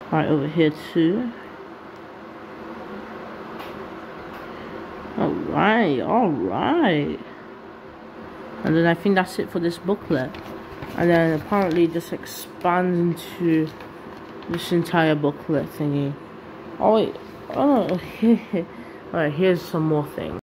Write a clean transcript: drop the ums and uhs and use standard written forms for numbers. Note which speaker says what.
Speaker 1: Right over here too. Alright. And then I think that's it for this booklet. And then apparently it just expands into this entire booklet thingy. Oh wait, oh, okay. Alright, here's some more things.